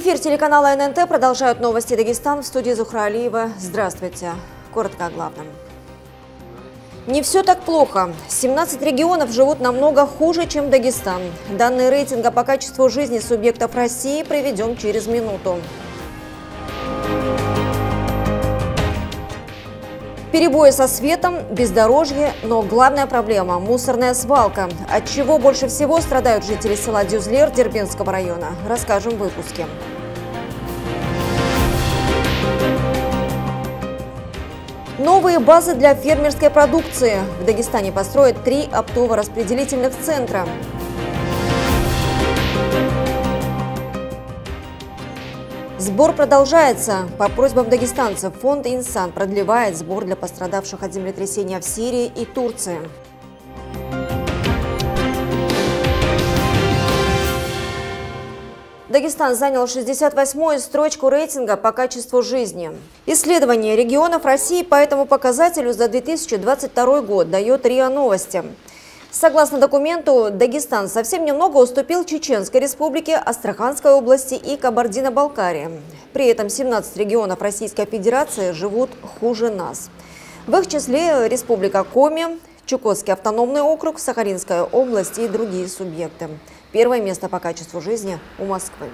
Эфир телеканала ННТ продолжают новости Дагестан. В студии Зухра Алиева. Здравствуйте. Коротко о главном. Не все так плохо. 17 регионов живут намного хуже, чем Дагестан. Данные рейтинга по качеству жизни субъектов России приведем через минуту. Перебои со светом, бездорожье, но главная проблема – мусорная свалка. От чего больше всего страдают жители села Дюзлер Дербентского района, расскажем в выпуске. Новые базы для фермерской продукции. В Дагестане построят 3 оптово-распределительных центра. Сбор продолжается. По просьбам дагестанцев фонд «Инсан» продлевает сбор для пострадавших от землетрясения в Сирии и Турции. Дагестан занял 68-ю строчку рейтинга по качеству жизни. Исследование регионов России по этому показателю за 2022 год дает РИА Новости. Согласно документу, Дагестан совсем немного уступил Чеченской республике, Астраханской области и Кабардино-Балкарии. При этом 17 регионов Российской Федерации живут хуже нас. В их числе Республика Коми, Чукотский автономный округ, Сахалинская область и другие субъекты. Первое место по качеству жизни у Москвы.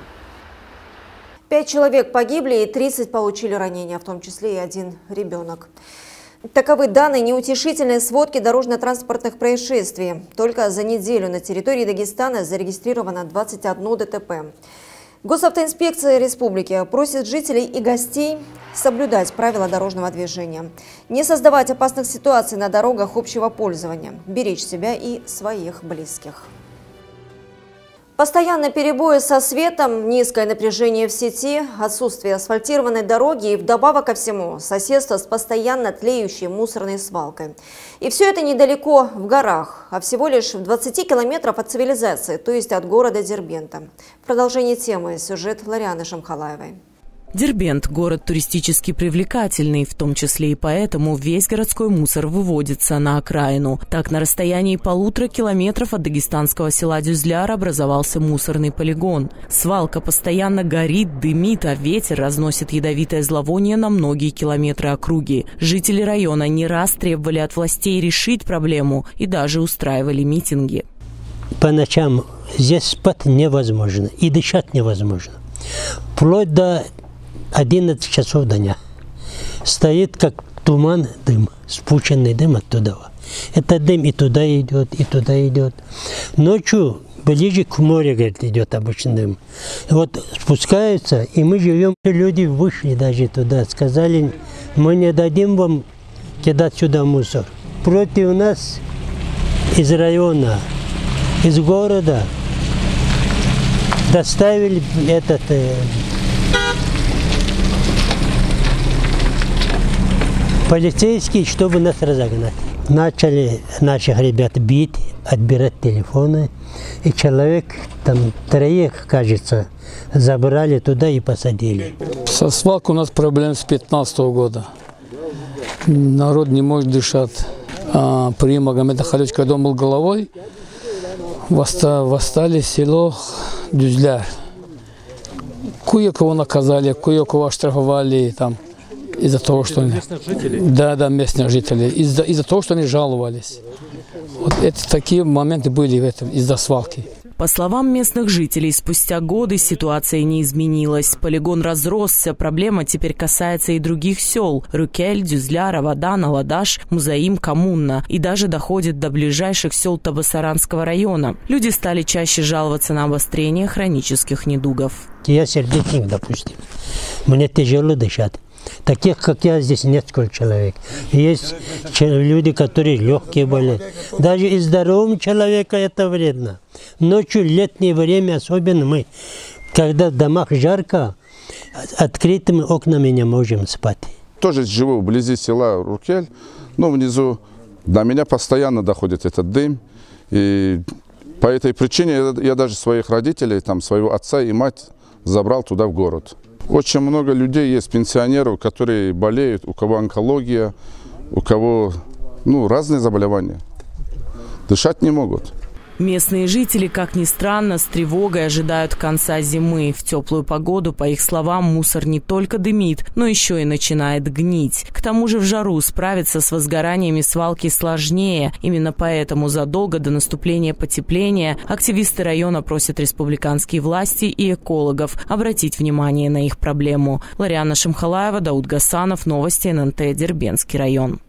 5 человек погибли и 30 получили ранения, в том числе и 1 ребенок. Таковы данные неутешительной сводки дорожно-транспортных происшествий. Только за неделю на территории Дагестана зарегистрировано 21 ДТП. Госавтоинспекция республики просит жителей и гостей соблюдать правила дорожного движения, не создавать опасных ситуаций на дорогах общего пользования, беречь себя и своих близких. Постоянные перебои со светом, низкое напряжение в сети, отсутствие асфальтированной дороги и вдобавок ко всему соседство с постоянно тлеющей мусорной свалкой. И все это недалеко в горах, а всего лишь в 20 километров от цивилизации, то есть от города Дербента. В продолжении темы сюжет Ларианы Шамхалаевой. Дербент – город туристически привлекательный, в том числе и поэтому весь городской мусор выводится на окраину. Так, на расстоянии 1,5 километров от дагестанского села Дюзляр образовался мусорный полигон. Свалка постоянно горит, дымит, а ветер разносит ядовитое зловоние на многие километры округи. Жители района не раз требовали от властей решить проблему и даже устраивали митинги. По ночам здесь спать невозможно и дышать невозможно. Вплоть до 11 часов дня. Стоит как туман, дым, спученный дым оттуда. Это дым и туда идет, и туда идет. Ночью ближе к морю, говорит, идет обычный дым. Вот спускаются, и мы живем. Люди вышли даже туда, сказали, мы не дадим вам кидать сюда мусор. Против нас из района, из города доставили этот полицейские, чтобы нас разогнать. Начали наших ребят бить, отбирать телефоны. И человек, там 3, кажется, забрали туда и посадили. Со свалкой у нас проблем с 2015 года. Народ не может дышать. При Магомеда Халевича, когда он был головой, восстали село Дюзляр. Кое-кого наказали, кое-кого оштрафовали там. Из-за того, что они... Местных жителей? Да, местных жителей. Из-за того, что они жаловались. Вот это такие моменты были в этом, из-за свалки. По словам местных жителей, спустя годы ситуация не изменилась. Полигон разросся, проблема теперь касается и других сел – Рукель, Дюзляр, Авадан, Аладаш, Музаим, Коммунна и даже доходит до ближайших сел Табасаранского района. Люди стали чаще жаловаться на обострение хронических недугов. Я сердечник, допустим. Мне тяжело дышать. Таких, как я, здесь нет сколько человек. Есть люди, которые легкие болеют. Даже и здоровому человеку это вредно. Ночью, летнее время, особенно мы, когда в домах жарко, открытыми окнами не можем спать. Тоже живу вблизи села Рукель, но внизу до меня постоянно доходит этот дым. И по этой причине я даже своих родителей, там, своего отца и мать забрал туда в город. Очень много людей есть, пенсионеров, которые болеют, у кого онкология, у кого разные заболевания. Дышать не могут. Местные жители, как ни странно, с тревогой ожидают конца зимы. В теплую погоду, по их словам, мусор не только дымит, но еще и начинает гнить. К тому же в жару справиться с возгораниями свалки сложнее. Именно поэтому задолго до наступления потепления активисты района просят республиканские власти и экологов обратить внимание на их проблему. Лариана Шамхалаева, Дауд Гасанов, новости ННТ, Дербенский район.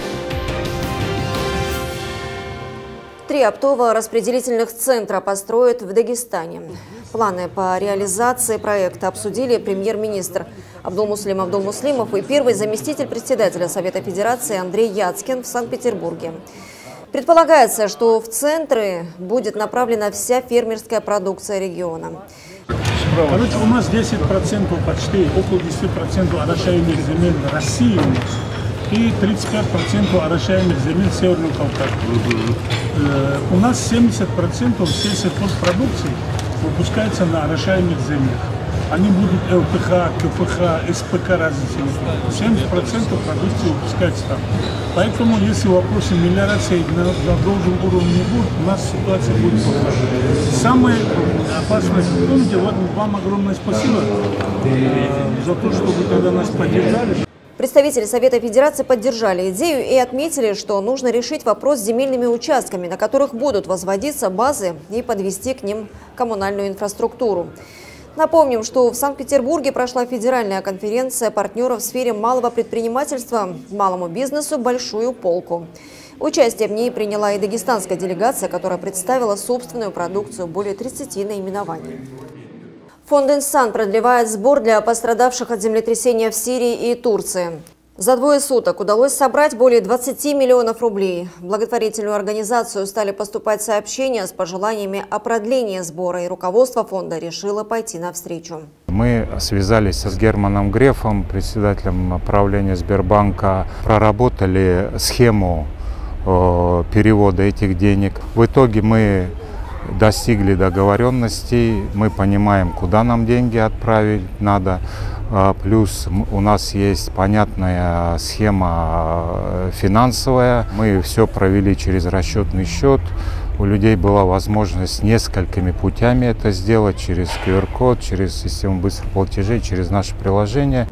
3 оптово-распределительных центра построят в Дагестане. Планы по реализации проекта обсудили премьер-министр Абдулмуслим Абдулмуслимов и первый заместитель председателя Совета Федерации Андрей Яцкин в Санкт-Петербурге. Предполагается, что в центры будет направлена вся фермерская продукция региона. Короче, у нас 10% почти, около 10% орошаемых земель в России у нас. И 35% орошаемых земель Северного Кавказа. У нас 70% всей сельхозпродукции выпускается на орошаемых землях. Они будут ЛПХ, КПХ, СПК различные. 70% продукции выпускается там. Поэтому, если вопросы мелиорации на должном уровне будут, у нас ситуация будет плохая. Самое опасное, помните, вот вам огромное спасибо за то, что вы тогда нас поддержали. Представители Совета Федерации поддержали идею и отметили, что нужно решить вопрос с земельными участками, на которых будут возводиться базы, и подвести к ним коммунальную инфраструктуру. Напомним, что в Санкт-Петербурге прошла федеральная конференция партнеров в сфере малого предпринимательства «Малому бизнесу большую полку». Участие в ней приняла и дагестанская делегация, которая представила собственную продукцию, более 30 наименований. Фонд «Инсан» продлевает сбор для пострадавших от землетрясения в Сирии и Турции. За 2 суток удалось собрать более 20 миллионов рублей. В благотворительную организацию стали поступать сообщения с пожеланиями о продлении сбора, и руководство фонда решило пойти навстречу. Мы связались с Германом Грефом, председателем правления Сбербанка, проработали схему перевода этих денег. В итоге мы достигли договоренностей, мы понимаем, куда нам деньги отправить надо. Плюс у нас есть понятная схема финансовая. Мы все провели через расчетный счет. У людей была возможность несколькими путями это сделать, через QR-код, через систему быстрых платежей, через наше приложение.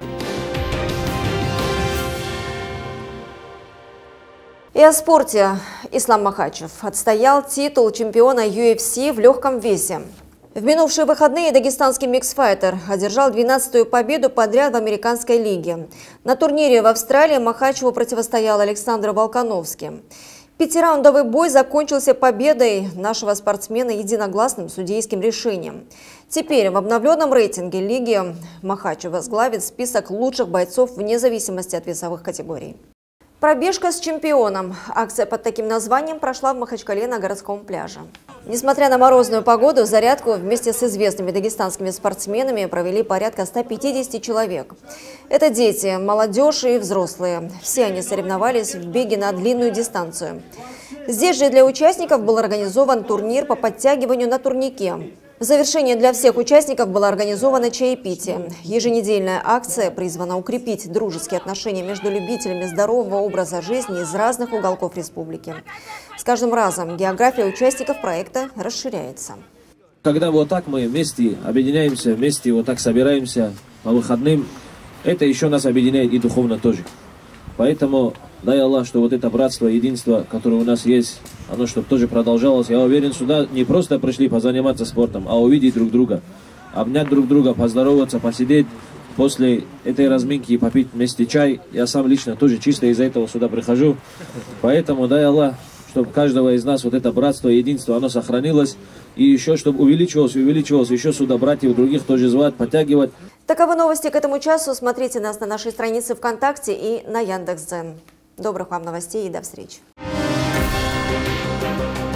И о спорте. Ислам Махачев отстоял титул чемпиона UFC в легком весе. В минувшие выходные дагестанский миксфайтер одержал 12-ю победу подряд в американской лиге. На турнире в Австралии Махачеву противостоял Александр Волконовский. 5-раундовый бой закончился победой нашего спортсмена единогласным судейским решением. Теперь в обновленном рейтинге лиги Махачев возглавит список лучших бойцов вне зависимости от весовых категорий. Пробежка с чемпионом. Акция под таким названием прошла в Махачкале на городском пляже. Несмотря на морозную погоду, зарядку вместе с известными дагестанскими спортсменами провели порядка 150 человек. Это дети, молодежь и взрослые. Все они соревновались в беге на длинную дистанцию. Здесь же для участников был организован турнир по подтягиванию на турнике. В завершение для всех участников было организовано чаепитие. Еженедельная акция призвана укрепить дружеские отношения между любителями здорового образа жизни из разных уголков республики. С каждым разом география участников проекта расширяется. Когда вот так мы вместе объединяемся, вместе вот так собираемся по выходным, это еще нас объединяет и духовно тоже. Поэтому дай Аллах, что вот это братство, единство, которое у нас есть, оно чтобы тоже продолжалось. Я уверен, сюда не просто пришли позаниматься спортом, а увидеть друг друга, обнять друг друга, поздороваться, посидеть после этой разминки и попить вместе чай. Я сам лично тоже чисто из-за этого сюда прихожу. Поэтому дай Аллах, чтобы каждого из нас вот это братство, единство, оно сохранилось. И еще, чтобы увеличивалось, еще сюда братьев других тоже звать, подтягивать. Таковы новости к этому часу. Смотрите нас на нашей странице ВКонтакте и на Яндекс.Дзен. Добрых вам новостей и до встречи.